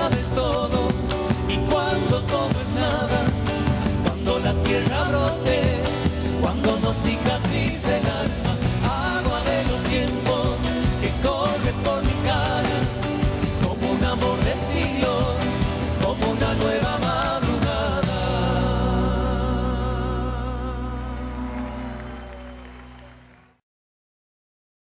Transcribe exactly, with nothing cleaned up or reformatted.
nada es todo y cuando todo es nada, cuando la tierra brote, cuando no cicatrice el alma, agua de los tiempos que corre por mi cara, como un amor de siglos, como una nueva mar.